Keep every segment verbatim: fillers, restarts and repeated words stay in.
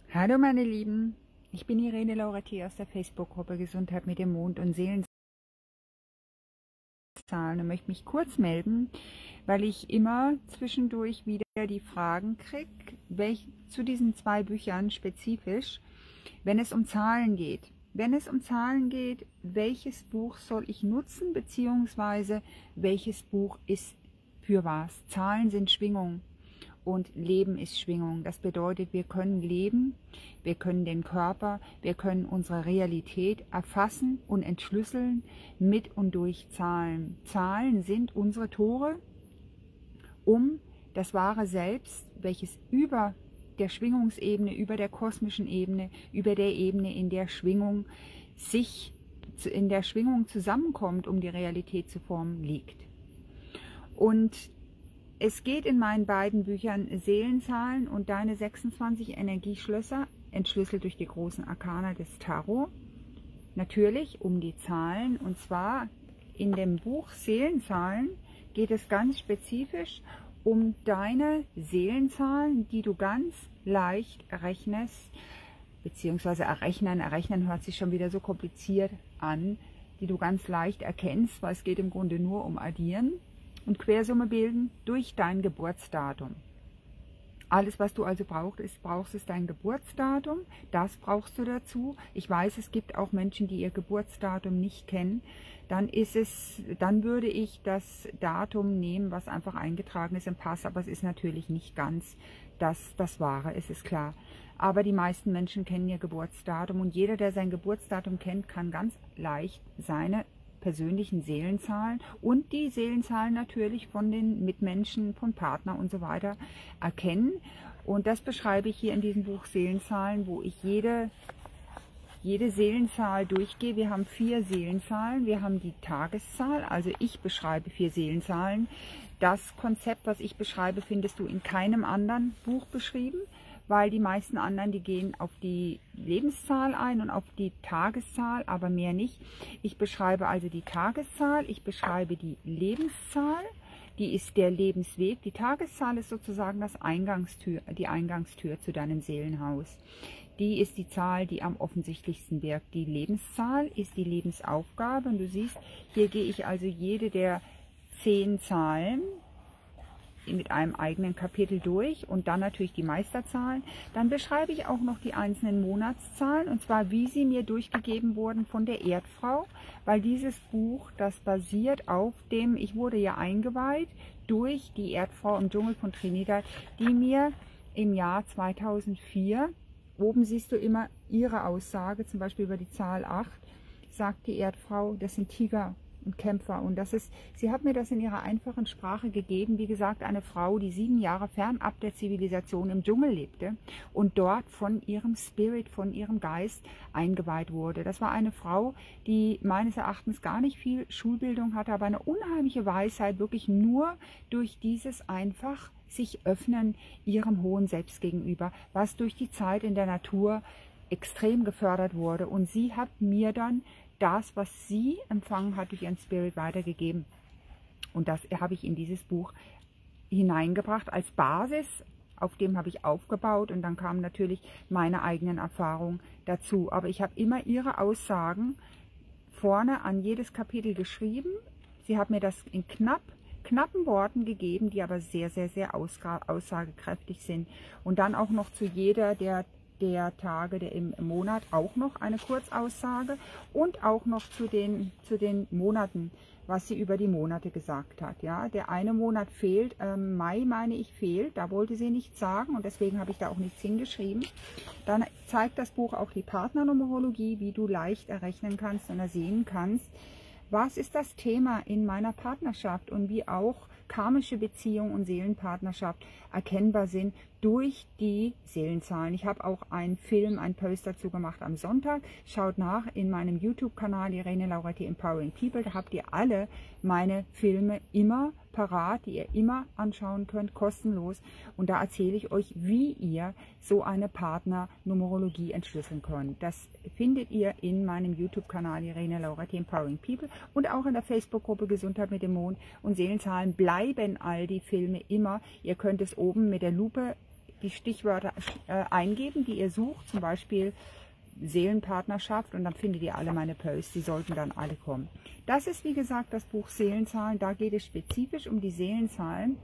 Hallo meine Lieben, ich bin Irene Laurenti aus der Facebook-Gruppe Gesundheit mit dem Mond und Seelenzahlen und möchte mich kurz melden, weil ich immer zwischendurch wieder die Fragen kriege, welch zu diesen zwei Büchern spezifisch, wenn es um Zahlen geht. Wenn es um Zahlen geht, welches Buch soll ich nutzen, beziehungsweise welches Buch ist für was? Zahlen sind Schwingung. Und Leben ist Schwingung. Das bedeutet, wir können leben, wir können den Körper, wir können unsere Realität erfassen und entschlüsseln mit und durch Zahlen. Zahlen sind unsere Tore, um das wahre Selbst, welches über der Schwingungsebene, über der kosmischen Ebene, über der Ebene, in der Schwingung sich in der Schwingung zusammenkommt, um die Realität zu formen, liegt. Und es geht in meinen beiden Büchern Seelenzahlen und deine sechsundzwanzig Energieschlösser, entschlüsselt durch die großen Arkana des Tarot, natürlich um die Zahlen. Und zwar in dem Buch Seelenzahlen geht es ganz spezifisch um deine Seelenzahlen, die du ganz leicht rechnest, beziehungsweise errechnen. Errechnen hört sich schon wieder so kompliziert an, die du ganz leicht erkennst, weil es geht im Grunde nur um Addieren und Quersumme bilden durch dein Geburtsdatum. Alles, was du also brauchst, ist, brauchst, ist dein Geburtsdatum. Das brauchst du dazu. Ich weiß, es gibt auch Menschen, die ihr Geburtsdatum nicht kennen. Dann ist es, dann würde ich das Datum nehmen, was einfach eingetragen ist im Pass, aber es ist natürlich nicht ganz das, das Wahre, es ist klar. Aber die meisten Menschen kennen ihr Geburtsdatum und jeder, der sein Geburtsdatum kennt, kann ganz leicht seine persönlichen Seelenzahlen und die Seelenzahlen natürlich von den Mitmenschen, von Partner und so weiter erkennen. Und das beschreibe ich hier in diesem Buch Seelenzahlen, wo ich jede, jede Seelenzahl durchgehe. Wir haben vier Seelenzahlen, wir haben die Tageszahl, also ich beschreibe vier Seelenzahlen. Das Konzept, was ich beschreibe, findest du in keinem anderen Buch beschrieben, weil die meisten anderen, die gehen auf die Lebenszahl ein und auf die Tageszahl, aber mehr nicht. Ich beschreibe also die Tageszahl, ich beschreibe die Lebenszahl, die ist der Lebensweg. Die Tageszahl ist sozusagen das Eingangstür, die Eingangstür zu deinem Seelenhaus. Die ist die Zahl, die am offensichtlichsten wirkt. Die Lebenszahl ist die Lebensaufgabe und du siehst, hier gehe ich also jede der zehn Zahlen mit einem eigenen Kapitel durch und dann natürlich die Meisterzahlen. Dann beschreibe ich auch noch die einzelnen Monatszahlen und zwar wie sie mir durchgegeben wurden von der Erdfrau, weil dieses Buch, das basiert auf dem, ich wurde ja eingeweiht durch die Erdfrau im Dschungel von Trinidad, die mir im Jahr zweitausendvier, oben siehst du immer ihre Aussage, zum Beispiel über die Zahl acht, sagt die Erdfrau, das sind Tiger und Kämpfer. Und das ist, sie hat mir das in ihrer einfachen Sprache gegeben. Wie gesagt, eine Frau, die sieben Jahre fernab der Zivilisation im Dschungel lebte und dort von ihrem Spirit, von ihrem Geist eingeweiht wurde. Das war eine Frau, die meines Erachtens gar nicht viel Schulbildung hatte, aber eine unheimliche Weisheit, wirklich nur durch dieses einfach sich öffnen ihrem hohen Selbst gegenüber, was durch die Zeit in der Natur extrem gefördert wurde. Und sie hat mir dann das, was sie empfangen hat, durch ihren Spirit weitergegeben. Und das habe ich in dieses Buch hineingebracht als Basis, auf dem habe ich aufgebaut und dann kamen natürlich meine eigenen Erfahrungen dazu. Aber ich habe immer ihre Aussagen vorne an jedes Kapitel geschrieben. Sie hat mir das in knapp, knappen Worten gegeben, die aber sehr, sehr, sehr aussagekräftig sind. Und dann auch noch zu jeder der der Tage der im Monat auch noch eine Kurzaussage und auch noch zu den, zu den Monaten, was sie über die Monate gesagt hat. Ja, der eine Monat fehlt, ähm, Mai meine ich fehlt, da wollte sie nichts sagen und deswegen habe ich da auch nichts hingeschrieben. Dann zeigt das Buch auch die Partnernumerologie, wie du leicht errechnen kannst und ersehen kannst, was ist das Thema in meiner Partnerschaft und wie auch karmische Beziehung und Seelenpartnerschaft erkennbar sind durch die Seelenzahlen. Ich habe auch einen Film, einen Post dazu gemacht am Sonntag. Schaut nach in meinem YouTube-Kanal Irene Laurenti Empowering People. Da habt ihr alle meine Filme immer parat, die ihr immer anschauen könnt, kostenlos. Und da erzähle ich euch, wie ihr so eine Partnernumerologie entschlüsseln könnt. Das findet ihr in meinem YouTube-Kanal Irene Laurenti Empowering People und auch in der Facebook-Gruppe Gesundheit mit dem Mond. Und Seelenzahlen bleiben all die Filme immer. Ihr könnt es oben mit der Lupe die Stichwörter äh, eingeben, die ihr sucht, zum Beispiel Seelenpartnerschaft, und dann findet ihr alle meine Posts, die sollten dann alle kommen. Das ist wie gesagt das Buch Seelenzahlen, da geht es spezifisch um die Seelenzahlen,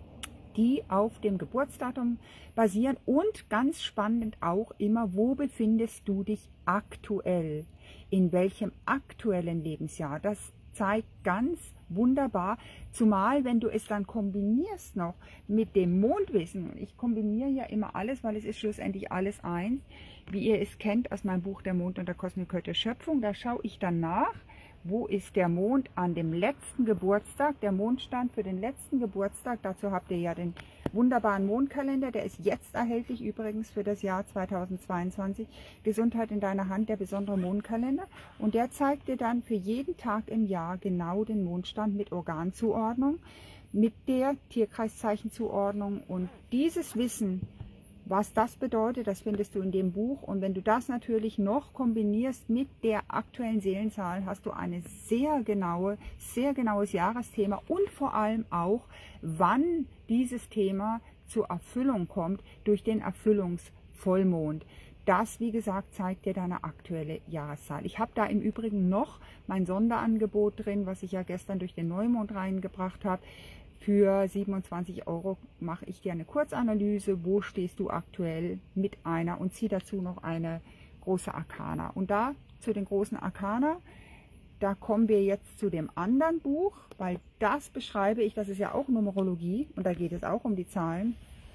die auf dem Geburtsdatum basieren und ganz spannend auch immer, wo befindest du dich aktuell, in welchem aktuellen Lebensjahr. Das zeigt ganz wunderbar, zumal wenn du es dann kombinierst noch mit dem Mondwissen. Ich kombiniere ja immer alles, weil es ist schlussendlich alles eins, wie ihr es kennt aus meinem Buch Der Mond und der Kosmik der Schöpfung. Da schaue ich dann nach, wo ist der Mond an dem letzten Geburtstag, der Mondstand für den letzten Geburtstag. Dazu habt ihr ja den wunderbaren Mondkalender, der ist jetzt erhältlich übrigens für das Jahr zweitausendzweiundzwanzig. Gesundheit in deiner Hand, der besondere Mondkalender. Und der zeigt dir dann für jeden Tag im Jahr genau den Mondstand mit Organzuordnung, mit der Tierkreiszeichenzuordnung. Und dieses Wissen, was das bedeutet, das findest du in dem Buch. Und wenn du das natürlich noch kombinierst mit der aktuellen Seelenzahl, hast du ein sehr genaue, sehr genaues Jahresthema und vor allem auch, wann dieses Thema zur Erfüllung kommt durch den Erfüllungsvollmond. Das, wie gesagt, zeigt dir deine aktuelle Jahreszahl. Ich habe da im Übrigen noch mein Sonderangebot drin, was ich ja gestern durch den Neumond reingebracht habe. Für siebenundzwanzig Euro mache ich dir eine Kurzanalyse, wo stehst du aktuell mit einer, und ziehe dazu noch eine große Arkana. Und da zu den großen Arkana, da kommen wir jetzt zu dem anderen Buch, weil das beschreibe ich, das ist ja auch Numerologie und da geht es auch um die Zahlen.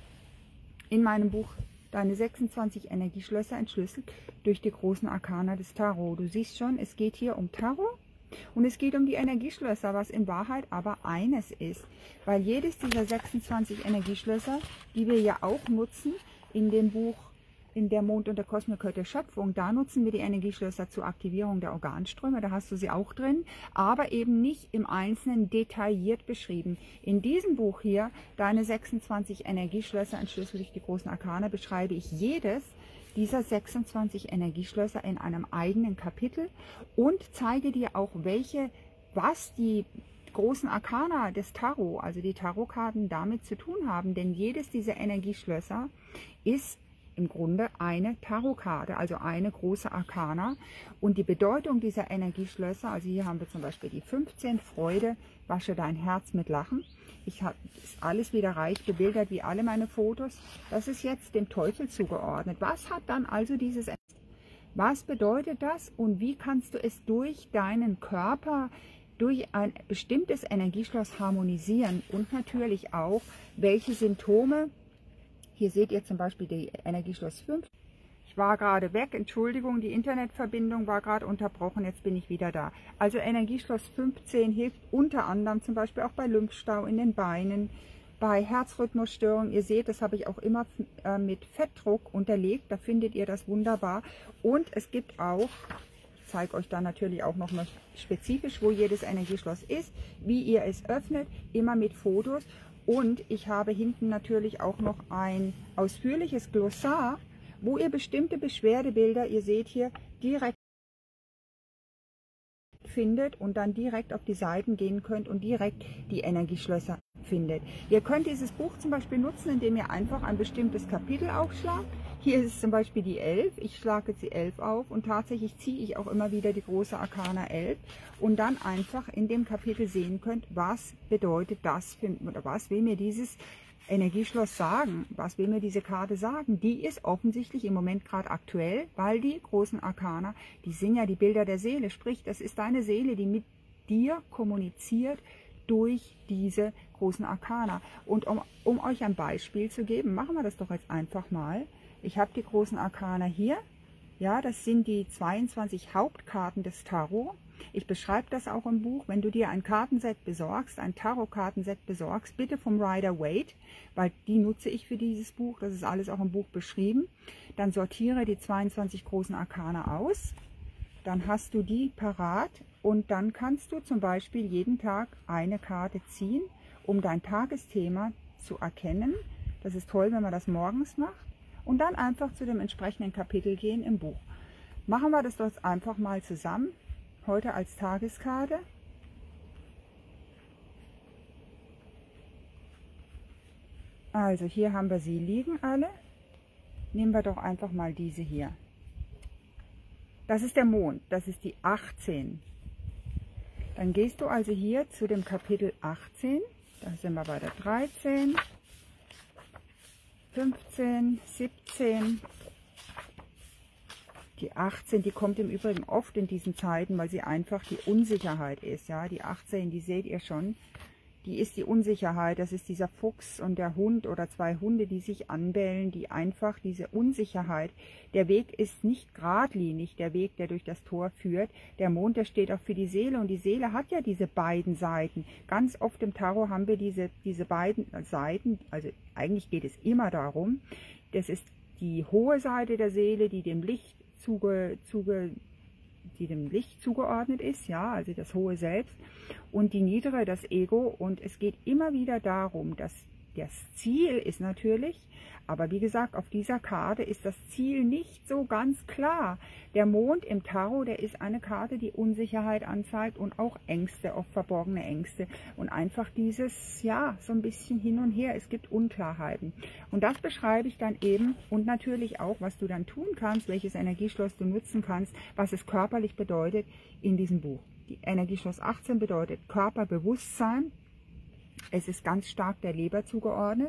In meinem Buch Deine sechsundzwanzig Energieschlösser entschlüsselt durch die großen Arkana des Tarot. Du siehst schon, es geht hier um Tarot. Und es geht um die Energieschlösser, was in Wahrheit aber eines ist. Weil jedes dieser sechsundzwanzig Energieschlösser, die wir ja auch nutzen in dem Buch in Der Mond und der Kosmik der Schöpfung, da nutzen wir die Energieschlösser zur Aktivierung der Organströme, da hast du sie auch drin, aber eben nicht im Einzelnen detailliert beschrieben. In diesem Buch hier, Deine sechsundzwanzig Energieschlösser entschlüsselt durch die großen Arkane, beschreibe ich jedes dieser sechsundzwanzig Energieschlösser in einem eigenen Kapitel und zeige dir auch, welche, was die großen Arkana des Tarot, also die Tarotkarten, damit zu tun haben. Denn jedes dieser Energieschlösser ist im Grunde eine Tarotkarte, also eine große Arkana. Und die Bedeutung dieser Energieschlösser, also hier haben wir zum Beispiel die fünfzehn, Freude, wasche dein Herz mit Lachen. Ich habe alles wieder reich bebildert, wie alle meine Fotos. Das ist jetzt dem Teufel zugeordnet. Was hat dann also dieses, was bedeutet das und wie kannst du es durch deinen Körper, durch ein bestimmtes Energieschloss harmonisieren und natürlich auch, welche Symptome, hier seht ihr zum Beispiel die Energieschloss fünf. Ich war gerade weg, Entschuldigung, die Internetverbindung war gerade unterbrochen, jetzt bin ich wieder da. Also Energieschloss fünfzehn hilft unter anderem zum Beispiel auch bei Lymphstau in den Beinen, bei Herzrhythmusstörungen. Ihr seht, das habe ich auch immer äh, mit Fettdruck unterlegt, da findet ihr das wunderbar. Und es gibt auch, ich zeige euch dann natürlich auch noch mal spezifisch, wo jedes Energieschloss ist, wie ihr es öffnet, immer mit Fotos. Und ich habe hinten natürlich auch noch ein ausführliches Glossar, wo ihr bestimmte Beschwerdebilder, ihr seht hier, direkt findet und dann direkt auf die Seiten gehen könnt und direkt die Energieschlösser findet. Ihr könnt dieses Buch zum Beispiel nutzen, indem ihr einfach ein bestimmtes Kapitel aufschlagt. Hier ist es zum Beispiel die elf. Ich schlage jetzt die elf auf und tatsächlich ziehe ich auch immer wieder die große Arkana elf und dann einfach in dem Kapitel sehen könnt, was bedeutet das für, oder was will mir dieses Energieschloss sagen, was will mir diese Karte sagen? Die ist offensichtlich im Moment gerade aktuell, weil die großen Arkana, die sind ja die Bilder der Seele, sprich, das ist deine Seele, die mit dir kommuniziert durch diese großen Arkana. Und um, um euch ein Beispiel zu geben, machen wir das doch jetzt einfach mal. Ich habe die großen Arkana hier, ja, das sind die zweiundzwanzig Hauptkarten des Tarot. Ich beschreibe das auch im Buch. Wenn du dir ein Kartenset besorgst, ein Tarot-Kartenset besorgst, bitte vom Rider-Waite, weil die nutze ich für dieses Buch. Das ist alles auch im Buch beschrieben. Dann sortiere die zweiundzwanzig großen Arkana aus. Dann hast du die parat und dann kannst du zum Beispiel jeden Tag eine Karte ziehen, um dein Tagesthema zu erkennen. Das ist toll, wenn man das morgens macht. Und dann einfach zu dem entsprechenden Kapitel gehen im Buch. Machen wir das doch einfach mal zusammen. Heute als Tageskarte. Also hier haben wir sie liegen alle. Nehmen wir doch einfach mal diese hier. Das ist der Mond, das ist die achtzehn. Dann gehst du also hier zu dem Kapitel achtzehn. Da sind wir bei der dreizehn, fünfzehn, siebzehn. Die achtzehn, die kommt im Übrigen oft in diesen Zeiten, weil sie einfach die Unsicherheit ist. Ja, die achtzehn, die seht ihr schon. Die ist die Unsicherheit, das ist dieser Fuchs und der Hund oder zwei Hunde, die sich anbellen, die einfach diese Unsicherheit. Der Weg ist nicht geradlinig, der Weg, der durch das Tor führt. Der Mond, der steht auch für die Seele und die Seele hat ja diese beiden Seiten. Ganz oft im Tarot haben wir diese, diese beiden Seiten, also eigentlich geht es immer darum, das ist die hohe Seite der Seele, die dem Licht zuge, zuge die dem Licht zugeordnet ist, ja, also das hohe Selbst, und die niedere, das Ego. Und es geht immer wieder darum, dass das Ziel ist natürlich, aber wie gesagt, auf dieser Karte ist das Ziel nicht so ganz klar. Der Mond im Tarot, der ist eine Karte, die Unsicherheit anzeigt und auch Ängste, oft verborgene Ängste. Und einfach dieses, ja, so ein bisschen hin und her, es gibt Unklarheiten. Und das beschreibe ich dann eben und natürlich auch, was du dann tun kannst, welches Energieschloss du nutzen kannst, was es körperlich bedeutet in diesem Buch. Die Energieschloss achtzehn bedeutet Körperbewusstsein. Es ist ganz stark der Leber zugeordnet.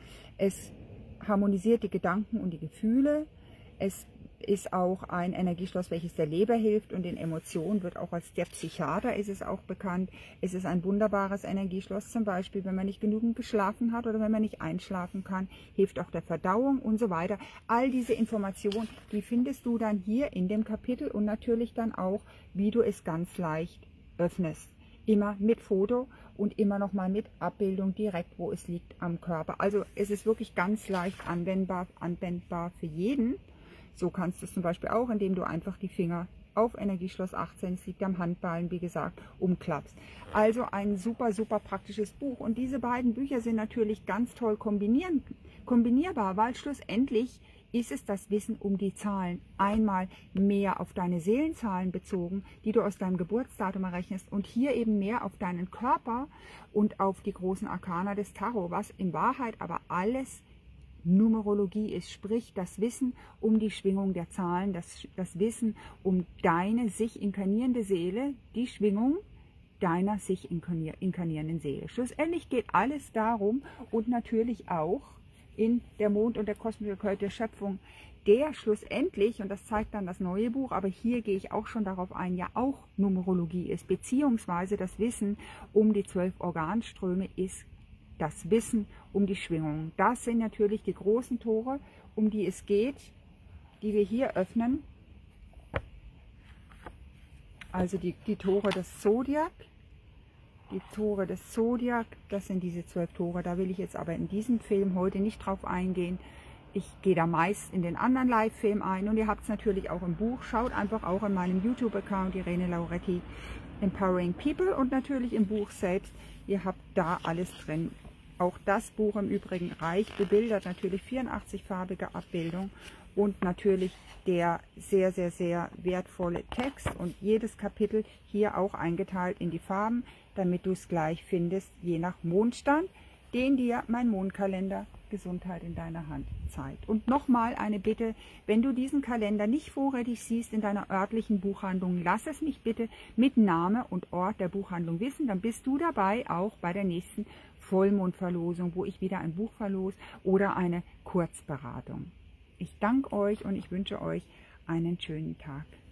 Es harmonisiert die Gedanken und die Gefühle. Es ist auch ein Energieschloss, welches der Leber hilft und den Emotionen, wird auch als der Psychiater ist es auch bekannt. Es ist ein wunderbares Energieschloss, zum Beispiel, wenn man nicht genügend geschlafen hat oder wenn man nicht einschlafen kann, hilft auch der Verdauung und so weiter. All diese Informationen, die findest du dann hier in dem Kapitel und natürlich dann auch, wie du es ganz leicht öffnest. Immer mit Foto und immer noch mal mit Abbildung direkt, wo es liegt am Körper. Also es ist wirklich ganz leicht anwendbar, anwendbar für jeden. So kannst du es zum Beispiel auch, indem du einfach die Finger auf Energieschloss achtzehn, es liegt am Handballen, wie gesagt, umklappst. Also ein super, super praktisches Buch. Und diese beiden Bücher sind natürlich ganz toll kombinieren, kombinierbar, weil schlussendlich ist es das Wissen um die Zahlen. Einmal mehr auf deine Seelenzahlen bezogen, die du aus deinem Geburtsdatum errechnest, und hier eben mehr auf deinen Körper und auf die großen Arkana des Tarot, was in Wahrheit aber alles Numerologie ist, sprich das Wissen um die Schwingung der Zahlen, das, das Wissen um deine sich inkarnierende Seele, die Schwingung deiner sich inkarnierenden Seele. Schlussendlich geht alles darum und natürlich auch in der Mond und der kosmische Körper der Schöpfung, der schlussendlich, und das zeigt dann das neue Buch, aber hier gehe ich auch schon darauf ein, ja auch Numerologie ist, beziehungsweise das Wissen um die zwölf Organströme ist das Wissen um die Schwingungen. Das sind natürlich die großen Tore, um die es geht, die wir hier öffnen. Also die, die Tore des Zodiac. Die Tore des Zodiac, das sind diese zwölf Tore. Da will ich jetzt aber in diesem Film heute nicht drauf eingehen. Ich gehe da meist in den anderen Live-Film ein und ihr habt es natürlich auch im Buch. Schaut einfach auch in meinem YouTube-Account, Irene Lauretti, Empowering People, und natürlich im Buch selbst. Ihr habt da alles drin. Auch das Buch im Übrigen reich bebildert, natürlich vierundachtzig-farbige Abbildung und natürlich der sehr, sehr, sehr wertvolle Text und jedes Kapitel hier auch eingeteilt in die Farben, damit du es gleich findest, je nach Mondstand, den dir mein Mondkalender Gesundheit in deiner Hand zeigt. Und nochmal eine Bitte, wenn du diesen Kalender nicht vorrätig siehst in deiner örtlichen Buchhandlung, lass es mich bitte mit Name und Ort der Buchhandlung wissen, dann bist du dabei auch bei der nächsten Vollmondverlosung, wo ich wieder ein Buch verlose oder eine Kurzberatung. Ich danke euch und ich wünsche euch einen schönen Tag.